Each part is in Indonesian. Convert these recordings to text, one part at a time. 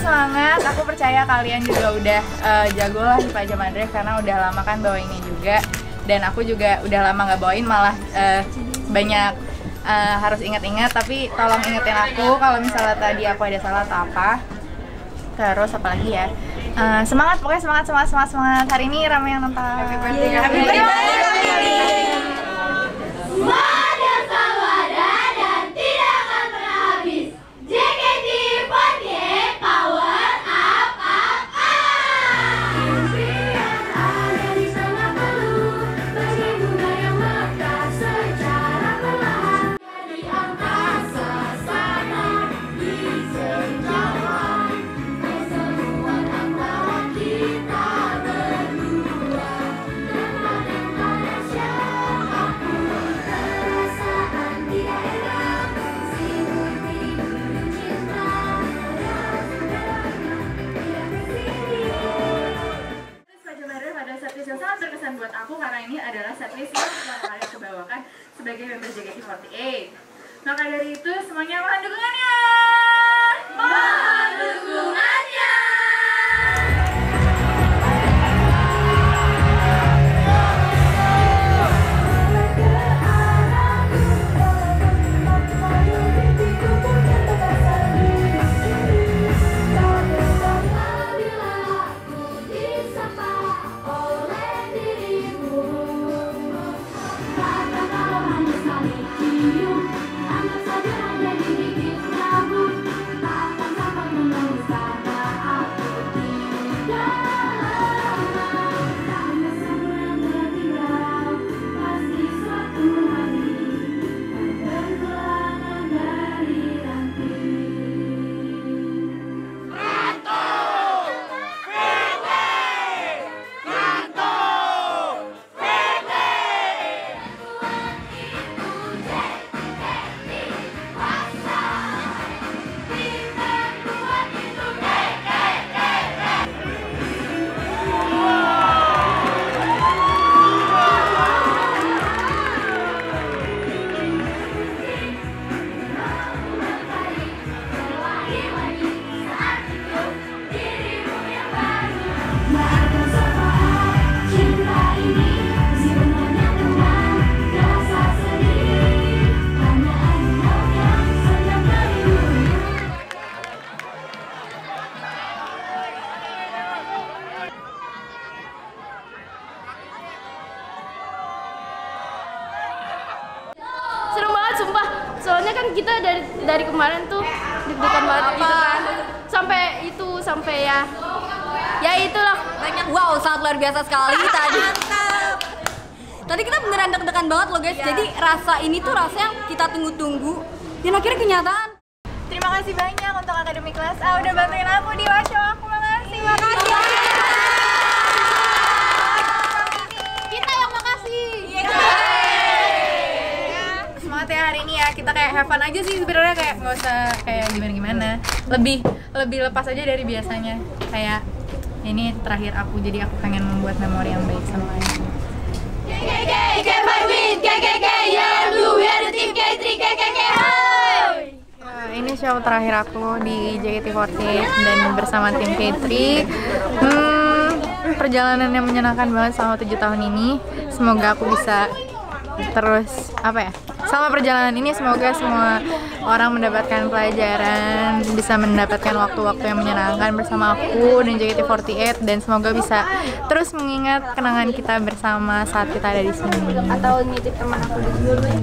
semangat. Aku percaya kalian juga udah jago lah di pajama drive karena udah lama kan bawainnya juga. Dan aku juga udah lama nggak bawain, malah banyak harus ingat-ingat. Tapi tolong ingetin aku kalau misalnya tadi aku ada salah atau apa. Terus apa lagi ya? Semangat, pokoknya semangat. Hari ini ramai yang nonton. Happy birthday, happy birthday. Yang sangat berkesan buat aku karena ini adalah setlist yang pertama kali aku bawakan sebagai member JKT48. Maka dari itu semuanya mohon dukungannya. Mohon dukungannya. Seru banget sumpah, soalnya kan kita dari kemarin tuh deg-degan banget gitu kan, sampai ya itulah banyak. Wow, sangat luar biasa sekali tadi. Tadi kita beneran deg-degan banget loh guys. Jadi rasa ini tuh rasa yang kita tunggu-tunggu dan akhirnya kenyataan. Terima kasih banyak untuk Akademi Kelas A udah bantuin aku di Washo. Aku makasih. kita yang makasih. Semangat ya hari ini ya, kita kayak have fun aja sih sebenarnya, kayak nggak usah kayak gimana, lebih lepas aja dari biasanya. Kayak ini terakhir aku, jadi aku pengen membuat memori yang baik sama kalian. Ini show terakhir aku di JKT48 dan bersama tim K3. Perjalanan yang menyenangkan banget selama 7 tahun ini. Semoga aku bisa terus selama perjalanan ini semoga semua orang mendapatkan pelajaran, bisa mendapatkan waktu-waktu yang menyenangkan bersama aku dan JKT48, dan semoga bisa terus mengingat kenangan kita bersama saat kita ada di sini. Atau nitip teman aku dulu ya.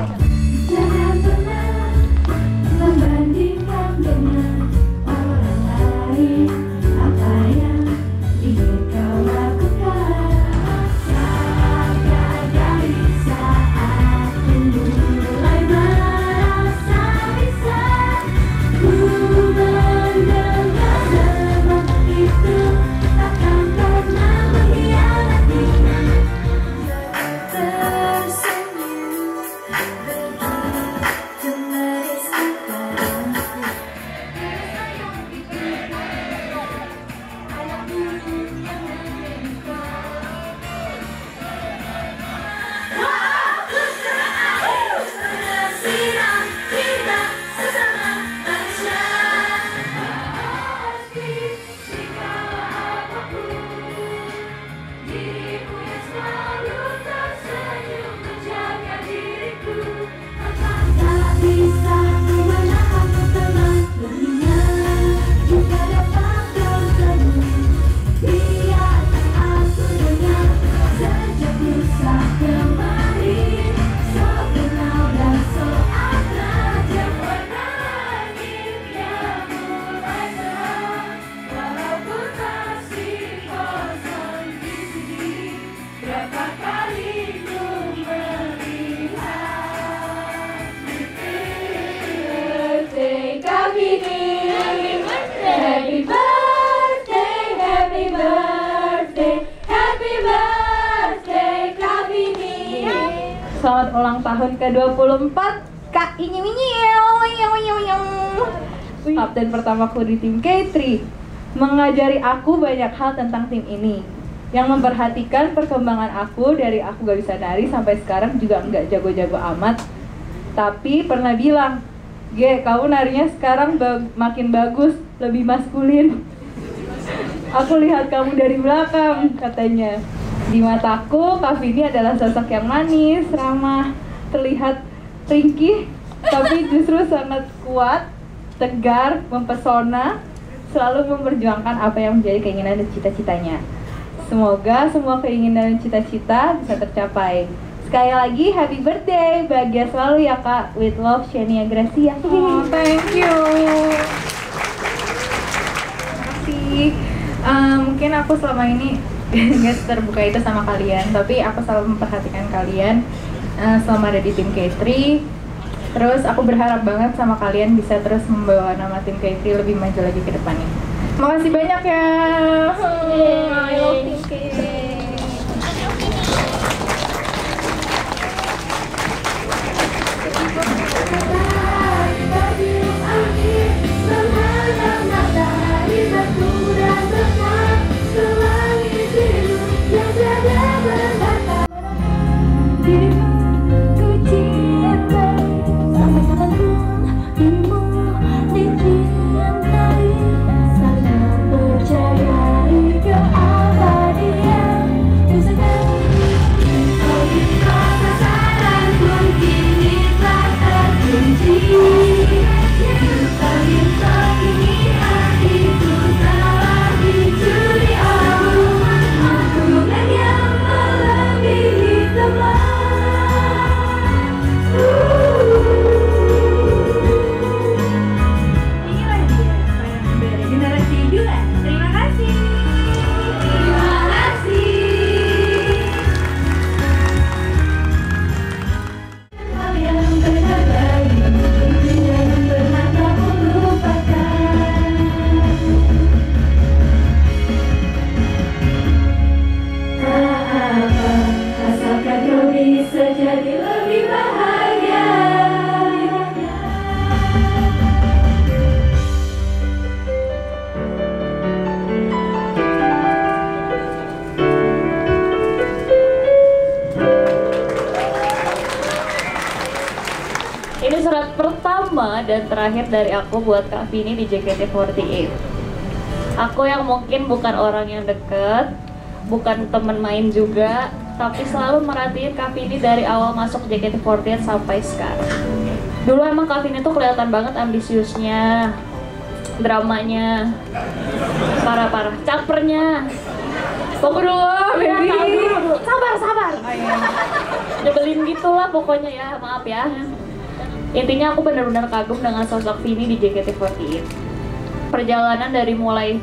Selamat ulang tahun ke-24 Kak Kapten pertamaku di tim K3. Mengajari aku banyak hal tentang tim ini, yang memperhatikan perkembangan aku dari aku gak bisa nari sampai sekarang juga nggak jago-jago amat. Tapi pernah bilang, Ge, kamu narinya sekarang makin bagus, lebih maskulin. Aku lihat kamu dari belakang, katanya. Di mataku, Kak Vini adalah sosok yang manis, ramah, terlihat ringkih, tapi justru sangat kuat, tegar, mempesona, selalu memperjuangkan apa yang menjadi keinginan dan cita-citanya. Semoga semua keinginan dan cita-cita bisa tercapai. Sekali lagi, happy birthday, bahagia selalu ya Kak. With love, Shania Gracia. Oh, thank you. Makasih. Mungkin aku selama ini nggak terbuka itu sama kalian, tapi aku selalu memperhatikan kalian selama ada di tim K3. Terus aku berharap banget sama kalian bisa terus membawa nama tim K3 lebih maju lagi ke depannya. Makasih banyak ya. I love tim K3. Ini surat pertama dan terakhir dari aku buat Kak Vini di JKT48. Aku yang mungkin bukan orang yang deket, bukan temen main juga, tapi selalu merhatiin Kak Vini dari awal masuk JKT48 sampai sekarang. Dulu emang Kak Vini tuh kelihatan banget ambisiusnya, dramanya, parah-parah, capernya. Pokoknya ya, sabar. Nyebelin gitulah pokoknya ya, maaf ya. Intinya aku benar-benar kagum dengan sosok Vini di JKT48. Perjalanan dari mulai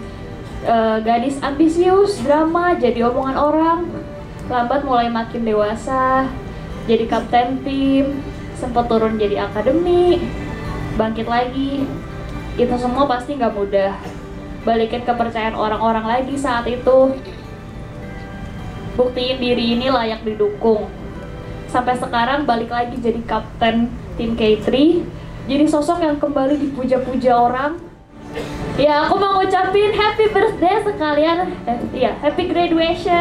gadis ambisius, drama, jadi omongan orang, lambat mulai makin dewasa, jadi kapten tim, sempat turun jadi akademi, bangkit lagi. Itu semua pasti nggak mudah. Balikin kepercayaan orang-orang lagi saat itu. Buktiin diri ini layak didukung. Sampai sekarang balik lagi jadi kapten tim K3, jadi sosok yang kembali dipuja-puja orang. Ya, aku mau ngucapin happy birthday sekalian, happy graduation.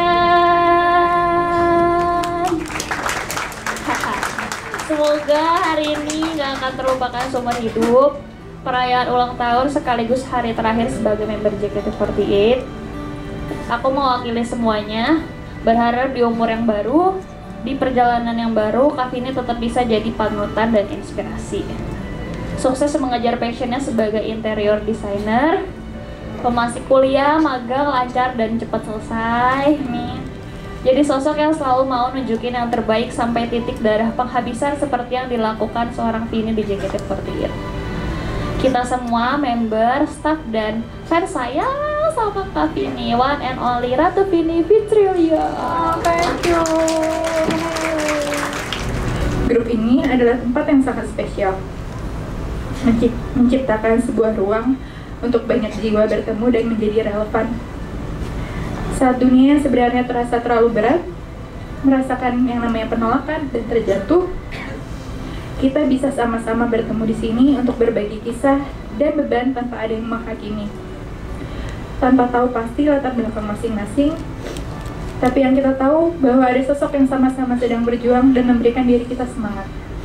Semoga hari ini gak akan terlupakan seumur hidup. Perayaan ulang tahun sekaligus hari terakhir sebagai member JKT48. Aku mewakili semuanya, berharap di umur yang baru, di perjalanan yang baru, Kak Vini tetap bisa jadi panutan dan inspirasi. Sukses mengejar passionnya sebagai interior designer. Masih kuliah, magang, lancar dan cepat selesai. Nih. Jadi sosok yang selalu mau nunjukin yang terbaik sampai titik darah penghabisan seperti yang dilakukan seorang Vini di JKT48. Kita semua member, staff dan fans sayang sama Kak Vini, one and only Ratu Vini Fitrilia. Thank you. Grup ini adalah tempat yang sangat spesial, menciptakan sebuah ruang untuk banyak jiwa bertemu dan menjadi relevan. Saat dunia yang sebenarnya terasa terlalu berat, merasakan yang namanya penolakan dan terjatuh, kita bisa sama-sama bertemu di sini untuk berbagi kisah dan beban tanpa ada yang menghakimi. Tanpa tahu pasti latar belakang masing-masing, tapi yang kita tahu bahwa ada sosok yang sama-sama sedang berjuang dan memberikan diri kita semangat.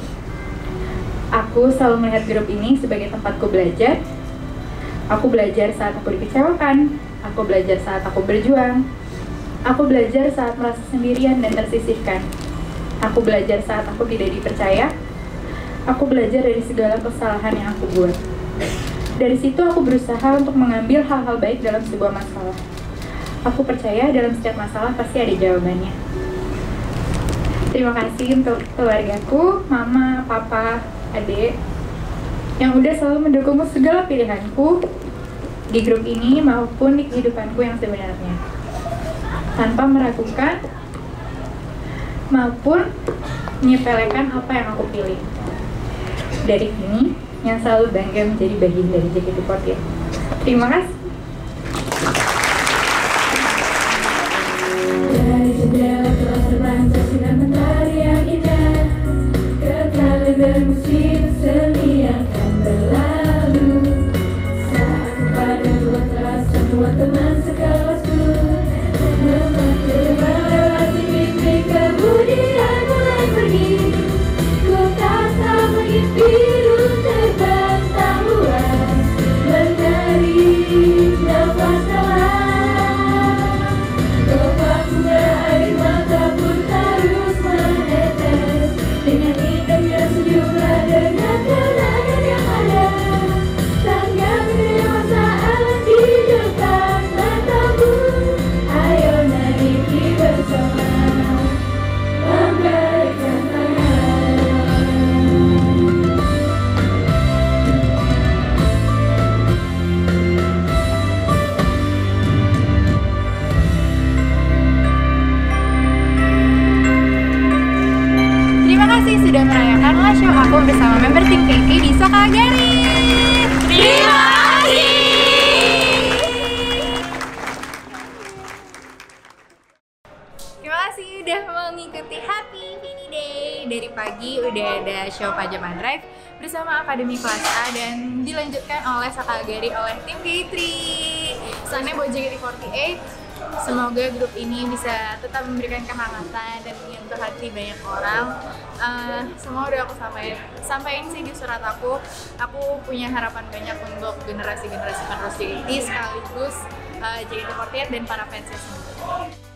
Aku selalu melihat grup ini sebagai tempatku belajar. Aku belajar saat aku dikecewakan, aku belajar saat aku berjuang, aku belajar saat merasa sendirian dan tersisihkan. Aku belajar saat aku tidak dipercaya. Aku belajar dari segala kesalahan yang aku buat. Dari situ aku berusaha untuk mengambil hal-hal baik dalam sebuah masalah. Aku percaya dalam setiap masalah pasti ada jawabannya. Terima kasih untuk keluargaku, mama, papa, adik, yang udah selalu mendukung segala pilihanku di grup ini maupun di kehidupanku yang sebenarnya. Tanpa meragukan maupun menyepelekan apa yang aku pilih. Dari sini, yang selalu bangga menjadi bagian dari JKT48. Terima kasih. Dari jendela telah terpancar sinar mentari yang indah. Kekal bermusim seni akan berlalu. Saat aku pada dua kelas, semua teman sekelasku melewati mimpi, kemudian mulai pergi. Ku tatap langit biru terbang tak luas, menarik nafas dalam. Topak bunga air mata pun terus menetes. Dengan indahnya senyumlah, dengan kenangan yang ada. Tanggap kedewasaan di depan matamu. Ayo naiki bersama, lambaikan tangan. Terima kasih sudah merayakan live show aku bersama member tim KT di Sokagari. Terima kasih. Terima kasih udah mengikuti Happy Vini Day. Dari pagi udah ada show Pajama Drive bersama Akademi Kelas A dan dilanjutkan oleh Sokagari oleh tim K3. Pesannya buat JKT48, semoga grup ini bisa tetap memberikan kehangatan dan menyentuh hati banyak orang. Semua udah aku sampaikan sih di surat aku. Aku punya harapan banyak untuk generasi-generasi penerus JKT sekaligus JKT48 dan para fansnya sendiri.